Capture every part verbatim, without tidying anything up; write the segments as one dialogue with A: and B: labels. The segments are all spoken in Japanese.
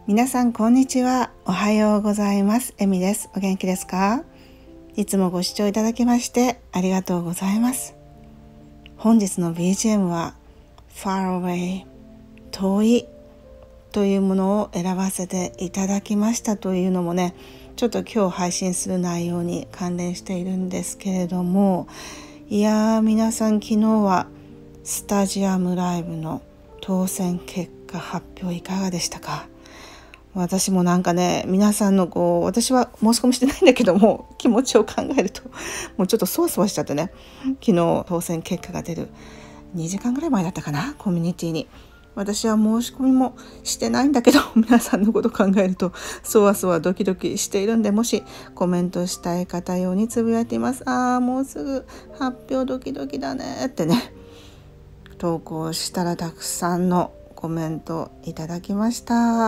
A: 皆さんこんにちは。おはようございます。エミです。お元気ですか？いつもご視聴いただきましてありがとうございます。本日の ビージーエム は Far Away 遠いというものを選ばせていただきましたというのもね、ちょっと今日配信する内容に関連しているんですけれども、いやー皆さん、昨日はスタジアムライブの当選結果発表いかがでしたか？私もなんかね、皆さんのこう、私は申し込みしてないんだけども、気持ちを考えるともうちょっとそわそわしちゃってね、昨日当選結果が出るにじかんぐらい前だったかな、コミュニティに私は申し込みもしてないんだけど、皆さんのこと考えるとそわそわドキドキしているんで、もしコメントしたい方用につぶやいています。あーもうすぐ発表ドキドキだねってね、投稿したらたくさんのコメントいただきました。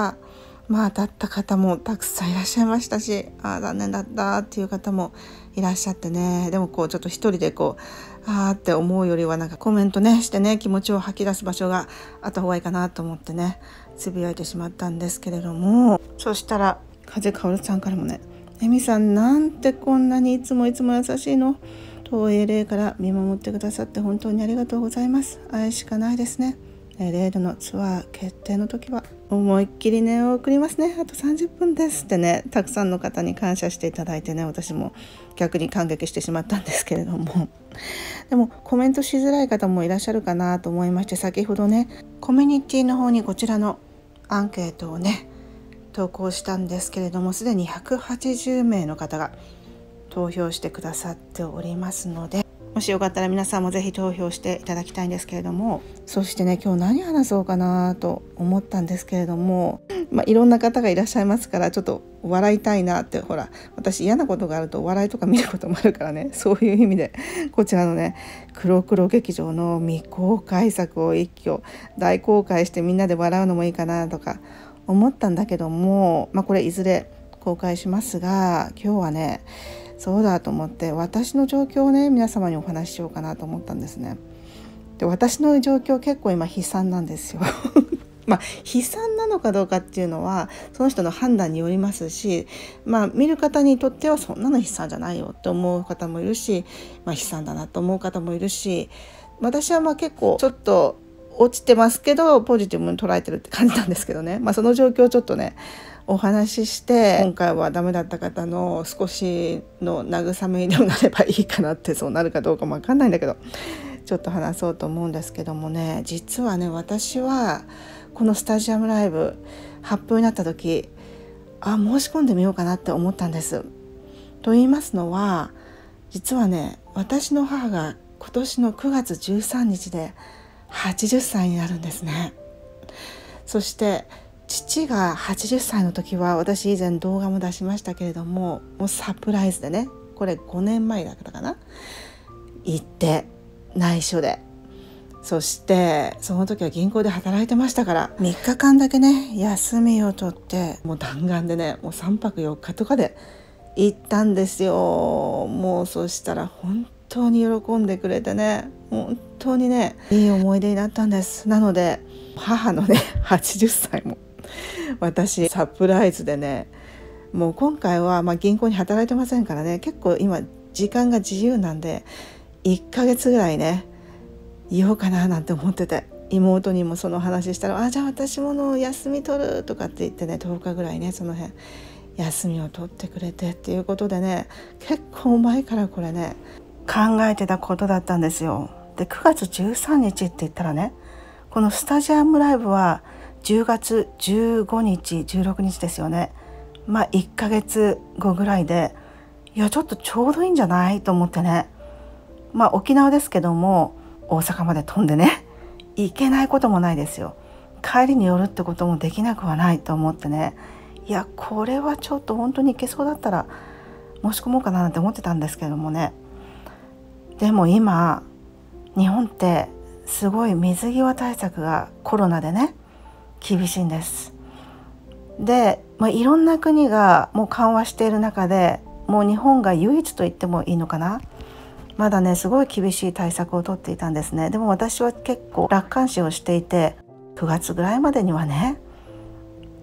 A: まあ当たった方もたくさんいらっしゃいましたし、あ残念だったっていう方もいらっしゃってね、でもこうちょっと一人でこうあーって思うよりは、なんかコメントねしてね、気持ちを吐き出す場所があった方がいいかなと思ってね、つぶやいてしまったんですけれども、そしたら風かおるさんからもね、エミさんなんてこんなにいつもいつも優しいの、東映霊から見守ってくださって本当にありがとうございます。愛しかないですね。レールのツアー決定の時は思いっきり念を送りますね。あとさんじゅっぷんですってね、たくさんの方に感謝していただいてね、私も逆に感激してしまったんですけれども、でもコメントしづらい方もいらっしゃるかなと思いまして、先ほどねコミュニティの方にこちらのアンケートをね投稿したんですけれども、すでにひゃくはちじゅうめいの方が投票してくださっておりますので、もしよかったら皆さんもぜひ投票していただきたいんですけれども、そしてね今日何話そうかなと思ったんですけれども、まあ、いろんな方がいらっしゃいますから、ちょっと笑いたいなって、ほら私嫌なことがあると笑いとか見ることもあるからね、そういう意味でこちらのね黒黒劇場の未公開作を一挙大公開してみんなで笑うのもいいかなとか思ったんだけども、まあこれいずれ公開しますが、今日はねそうだと思って私の状況をね皆様にお話ししようかなと思ったんですね。で私の状況結構今悲惨なんですよまあ悲惨なのかどうかっていうのはその人の判断によりますし、まあ見る方にとってはそんなの悲惨じゃないよって思う方もいるし、まあ悲惨だなと思う方もいるし、私はまあ結構ちょっと落ちてますけどポジティブに捉えてるって感じなんですけどね、まあその状況をちょっとねお話しして、今回はダメだった方の少しの慰めにでもなればいいかなって、そうなるかどうかも分かんないんだけどちょっと話そうと思うんですけどもね、実はね私はこのスタジアムライブ発表になった時、あ申し込んでみようかなって思ったんです。と言いますのは、実はね私の母が今年のくがつじゅうさんにちではちじゅっさいになるんですね。そして父がはちじゅっさいの時は、私以前動画も出しましたけれども、もうサプライズでね、これごねんまえだったかな、行って内緒で、そしてその時は銀行で働いてましたから、みっかかんだけね休みを取って、もう弾丸でねもうさんぱくよっかとかで行ったんですよ。もうそしたら本当に喜んでくれてね、本当にねいい思い出になったんです。なので母のねはちじゅっさいも私サプライズでね、もう今回はまあ銀行に働いてませんからね、結構今時間が自由なんでいっかげつぐらいねいようかななんて思ってて、妹にもその話したら、あじゃあ私もの休み取るとかって言ってね、とおかぐらいねその辺休みを取ってくれてっていうことでね、結構前からこれね考えてたことだったんですよ。でくがつじゅうさんにちって言ったらね、このスタジアムライブはじゅうがつじゅうごにちじゅうろくにちですよね。まあいっかげつごぐらいで、いやちょっとちょうどいいんじゃないと思ってね、まあ沖縄ですけども大阪まで飛んでね行けないこともないですよ。帰りに寄るってこともできなくはないと思ってね、いやこれはちょっと本当に行けそうだったら申し込もうかななんて思ってたんですけどもね。でも今日本ってすごい水際対策がコロナでね厳しいんです。で、まあ、いろんな国がもう緩和している中で、もう日本が唯一と言ってもいいのかな、まだねすごい厳しい対策をとっていたんですね。でも私は結構楽観視をしていて、くがつぐらいまでにはね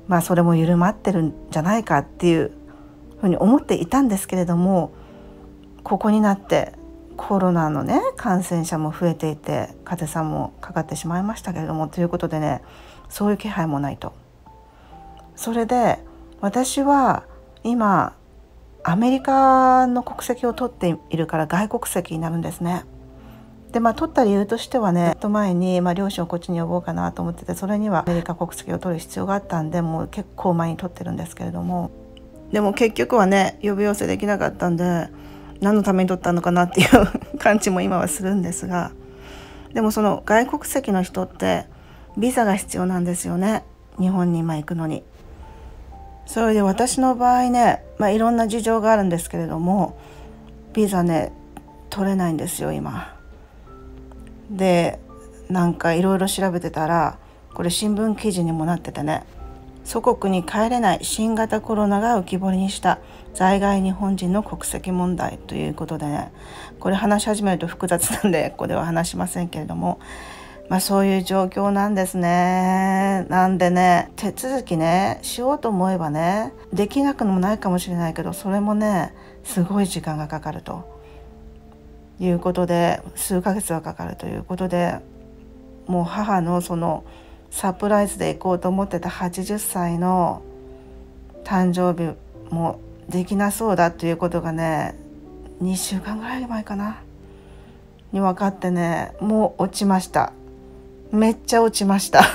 A: まあそれも緩まってるんじゃないかっていうふうに思っていたんですけれども、ここになってコロナのね感染者も増えていて、風邪さんもかかってしまいましたけれども、ということでね、そういう気配もないと。それで私は今アメリカの国籍を取っているから外国籍になるんですね。でまあ取った理由としてはね、ずっと前に、まあ、両親をこっちに呼ぼうかなと思ってて、それにはアメリカ国籍を取る必要があったんで、もう結構前に取ってるんですけれども、でも結局はね呼び寄せできなかったんで、何のために取ったのかなっていう感じも今はするんですが、でもその外国籍の人ってビザが必要なんですよね、日本に今行くのに。それで私の場合ね、まあ、いろんな事情があるんですけれども、ビザね取れないんですよ今。でなんかいろいろ調べてたら、これ新聞記事にもなっててね、祖国に帰れない新型コロナが浮き彫りにした在外日本人の国籍問題ということでね、これ話し始めると複雑なんでここでは話しませんけれども、まあそういう状況なんですね。なんでね、手続きねしようと思えばねできなくもないかもしれないけど、それもねすごい時間がかかるということで、数ヶ月はかかるということで、もう母のそのサプライズで行こうと思ってたはちじゅっさいの誕生日もできなそうだということがね、にしゅうかんぐらい前かなに分かってね、もう落ちました。めっちゃ落ちました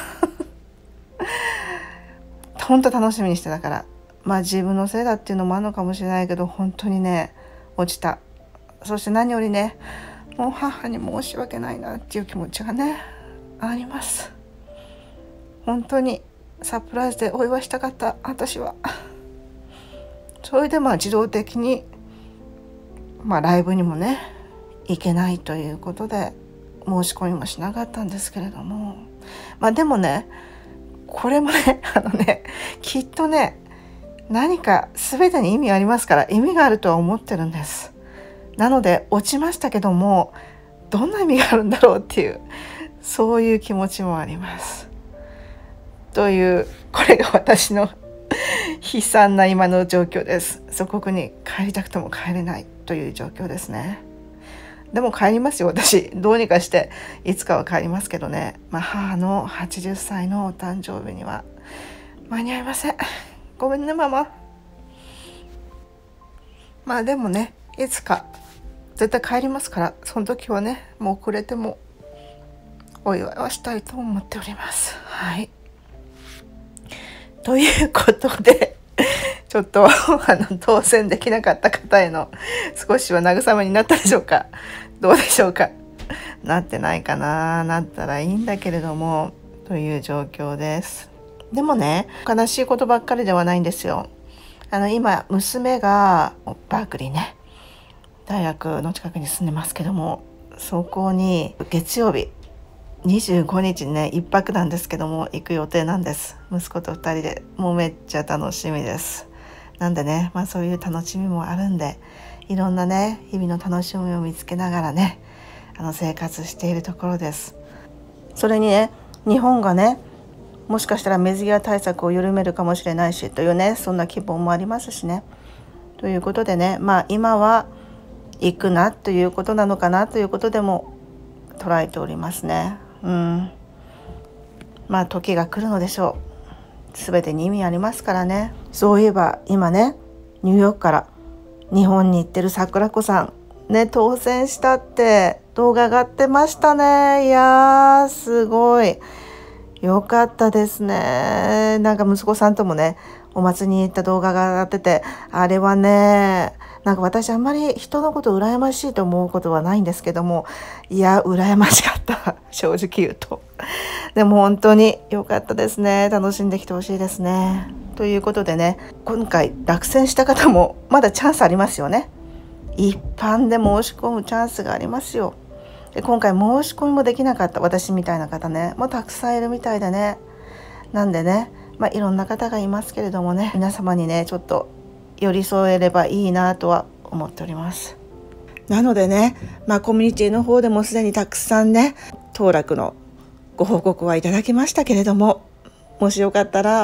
A: 本当楽しみにしてたから、まあ自分のせいだっていうのもあるのかもしれないけど、本当にね落ちた。そして何よりね、もう母に申し訳ないなっていう気持ちがねあります。本当にサプライズでお祝いしたかった私は。それでまあ自動的にまあライブにもね行けないということで申し込みもしなかったんですけれども、まあでもねこれもねあのねきっとね何か全てに意味ありますから、意味があるとは思ってるんです。なので落ちましたけども、どんな意味があるんだろうっていう、そういう気持ちもあります。という、これが私の悲惨な今の状況です。祖国に帰りたくても帰れないという状況ですね。でも帰りますよ私、どうにかしていつかは帰りますけどね、まあ、母のはちじゅっさいのお誕生日には間に合いません。ごめんねママ。まあでもね、いつか絶対帰りますから、その時はねもう遅れてもお祝いはしたいと思っております。はい、ということでちょっとあの当選できなかった方への少しは慰めになったでしょうか。どうでしょうか。なってないかな。なったらいいんだけれどもという状況です。でもね、悲しいことばっかりではないんですよ。あの今娘がバークリーね、大学の近くに住んでますけども、そこに月曜日にじゅうごにちにね一泊なんですけども行く予定なんです。息子とふたりで、もうめっちゃ楽しみです。なんでね、まあそういう楽しみもあるんで、いろんなね日々の楽しみを見つけながらねあの生活しているところです。それにね、日本がねもしかしたら水際対策を緩めるかもしれないしというね、そんな希望もありますしね。ということでね、まあ今は行くなということなのかなということでも捉えておりますね。うん、まあ時が来るのでしょう。全てに意味ありますからね。そういえば今ね、ニューヨークから日本に行ってる桜子さんね当選したって動画上がってましたね。いやーすごいよかったですね。なんか息子さんともねお祭りに行った動画が上がってて、あれはね、なんか私あんまり人のこと羨ましいと思うことはないんですけども、いや羨ましかった正直言うと。でも本当に良かったですね。楽しんできてほしいですね。ということでね、今回落選した方もまだチャンスありますよね。一般で申し込むチャンスがありますよ。で今回申し込みもできなかった私みたいな方ねもうたくさんいるみたいでね。なんでね、まあいろんな方がいますけれどもね、皆様にねちょっと寄り添えればいいなとは思っております。なのでね、まあコミュニティの方でもすでにたくさんね当落のご報告はいただきましたけれども、もしよかったら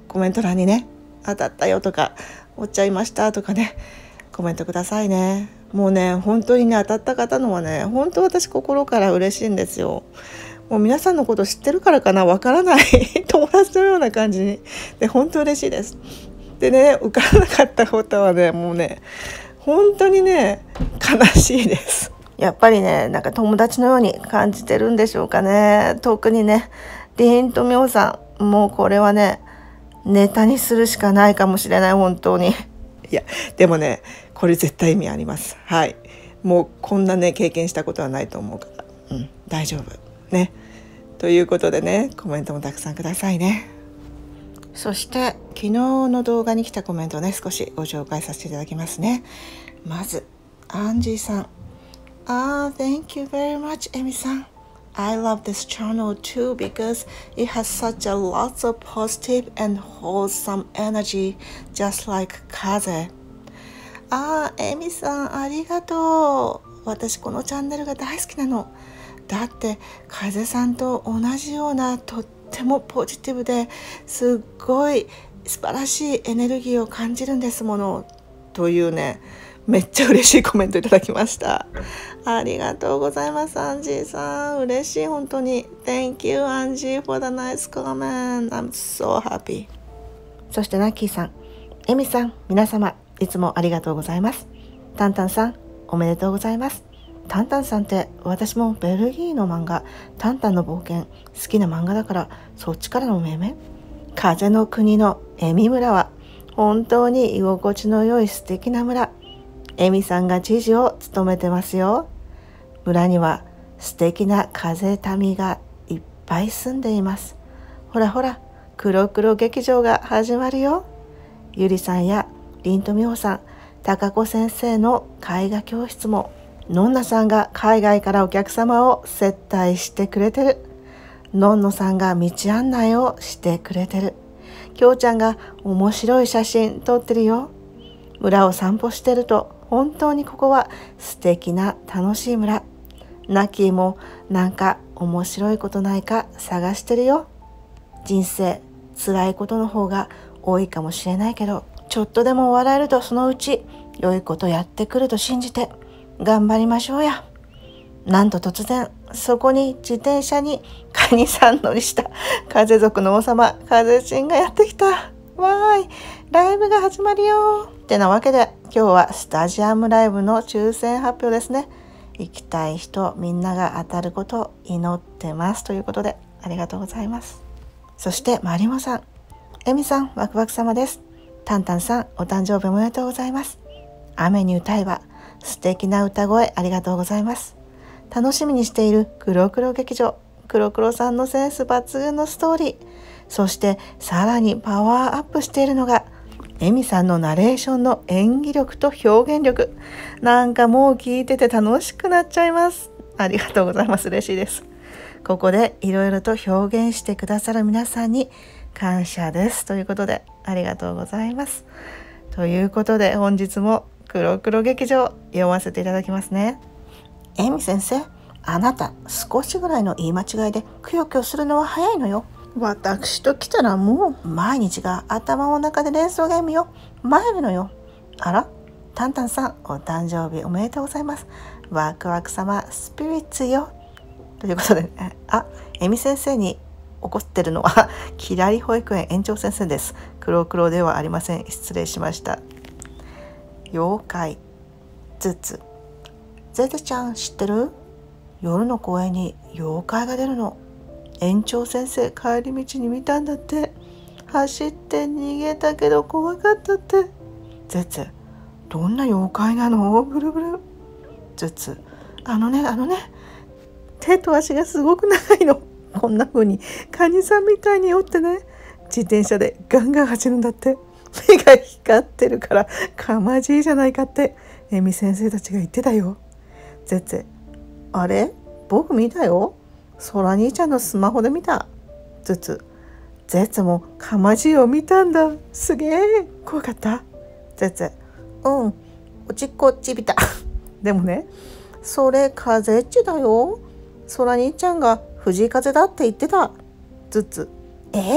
A: コメント欄にね、当たったよとか落ちちゃいましたとかね、コメントくださいね。もうね、本当にね、当たった方のはね、本当私心から嬉しいんですよ。もう皆さんのこと知ってるからかな、わからない友達のような感じで、本当嬉しいです。でね、受からなかった方はね、もうね、本当にね、悲しいです。やっぱりね、なんか友達のように感じてるんでしょうかね。特にね、りんとみょうさん、もうこれはね、ネタにするしかないかもしれない、本当に。いや、でもね、これ絶対意味あります。はい。もうこんなね、経験したことはないと思うから、うん、大丈夫。ね。ということでね、コメントもたくさんくださいね。そして昨日の動画に来たコメントをね、少しご紹介させていただきますね。まずアンジーさん、あ、uh, thank you very much, エミさん。I love this channel too because it has such a lots of positive and wholesome energy, just like 風。あ、エミさんありがとう。私このチャンネルが大好きなの。だって風さんと同じようなとってもポジティブですっごい素晴らしいエネルギーを感じるんですもの、というね、めっちゃ嬉しいコメントいただきました。ありがとうございます、アンジーさん。嬉しい、本当に。Thank you, アンジー for the nice comment. I'm so happy. そしてナッキーさん、エミさん、皆様いつもありがとうございます。タンタンさん、おめでとうございます。タンタンさんって私もベルギーの漫画タンタンの冒険好きな漫画だから、そっちからの命名。風の国のエミ村は本当に居心地の良い素敵な村。エミさんが知事を務めてますよ。村には素敵な風民がいっぱい住んでいます。ほらほら、黒黒劇場が始まるよ。ゆりさんやりんとみほさん、たかこ先生の絵画教室も、のんなさんが海外からお客様を接待してくれてる。のんのさんが道案内をしてくれてる。きょうちゃんが面白い写真撮ってるよ。村を散歩してると、本当にここは素敵な楽しい村。ナッキーもなんか面白いことないか探してるよ。人生辛いことの方が多いかもしれないけど、ちょっとでも笑えるとそのうち良いことやってくると信じて頑張りましょうや。なんと突然そこに自転車にカニさん乗りした風族の王様風神がやってきた。わーい、ライブが始まるよってなわけで、今日はスタジアムライブの抽選発表ですね。行きたい人みんなが当たることを祈ってますということで、ありがとうございます。そしてマリモさん、エミさんワクワク様です。タンタンさんお誕生日おめでとうございます。雨に歌えば素敵な歌声ありがとうございます。楽しみにしている黒黒劇場、黒黒さんのセンス抜群のストーリー、そしてさらにパワーアップしているのがエミさんのナレーションの演技力と表現力。なんかもう聞いてて楽しくなっちゃいます。ありがとうございます。嬉しいです。ここでいろいろと表現してくださる皆さんに感謝ですということで、ありがとうございます。ということで本日も黒黒劇場読ませていただきますね。エミ先生、あなた少しぐらいの言い間違いでくよくよするのは早いのよ。私と来たらもう毎日が頭の中で連想ゲームよ。参るのよ。あら、タンタンさんお誕生日おめでとうございます。ワクワク様スピリッツよ。ということで、ね、あ、エミ先生に怒ってるのはキラリ保育園園長先生です。黒黒ではありません。失礼しました。妖怪ずつ、ゼゼちゃん知ってる？夜の公園に妖怪が出るの。園長先生帰り道に見たんだって。走って逃げたけど怖かったって。ゼゼ、どんな妖怪なの？ブルブル。ゼゼ、あのねあのね手と足がすごく長いの。こんな風にカニさんみたいに折ってね、自転車でガンガン走るんだって。目が光ってるからかまじいじゃないかってエミ先生たちが言ってたよ。ゼゼ、あれ僕見たよ。ソラ兄ちゃんのスマホで見た。ゼゼ、ゼゼもかまじいを見たんだ。すげえ怖かった。ゼゼ、うん、おちっこちびた。でもね、それ風っちだよ。ソラ兄ちゃんが藤井風だって言ってた。ゼゼ、え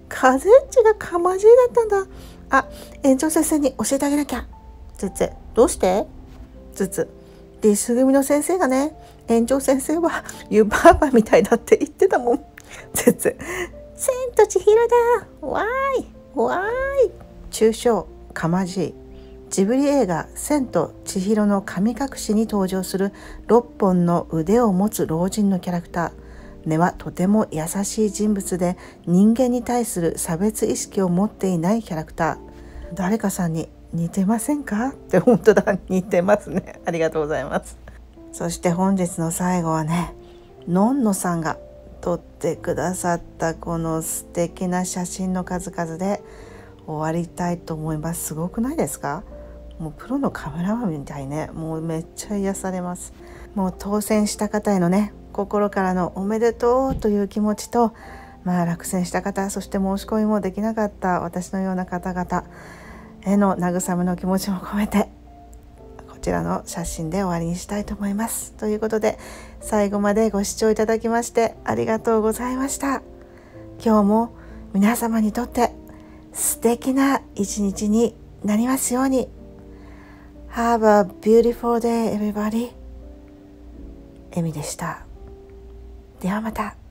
A: カズッチがかまじいだったんだ。あ、園長先生に教えてあげなきゃ。つつ、どうして？つつ、リス組の先生がね、園長先生は湯婆婆みたいだって言ってたもん。つつ、千と千尋だ。わーい、わーい。中小かまじい。ジブリ映画千と千尋の神隠しに登場するろっぽんの腕を持つ老人のキャラクター。根はとても優しい人物で、人間に対する差別意識を持っていないキャラクター。誰かさんに似てませんかって。本当だ、似てますね。ありがとうございます。そして本日の最後はね、のんのさんが撮ってくださったこの素敵な写真の数々で終わりたいと思います。すごくないですか？もうプロのカメラマンみたいね。もうめっちゃ癒されます。もう当選した方へのね、心からのおめでとうという気持ちと、まあ落選した方、そして申し込みもできなかった私のような方々への慰めの気持ちも込めて、こちらの写真で終わりにしたいと思います。ということで、最後までご視聴いただきましてありがとうございました。今日も皆様にとって素敵な一日になりますように。Have a beautiful day, everybody. エミでした。ではまた。